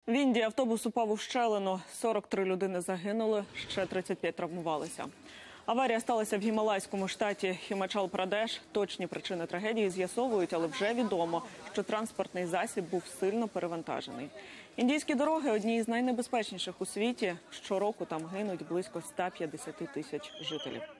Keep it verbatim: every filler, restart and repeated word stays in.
В Індії автобус упав у щелину. сорок три людини загинули, ще тридцять п'ять травмувалися. Аварія сталася в гімалайському штаті Хімачал-Прадеш. Точні причини трагедії з'ясовують, але вже відомо, що транспортний засіб був сильно перевантажений. Індійські дороги – одні із найнебезпечніших у світі. Щороку там гинуть близько ста п'ятдесяти тисяч жителів.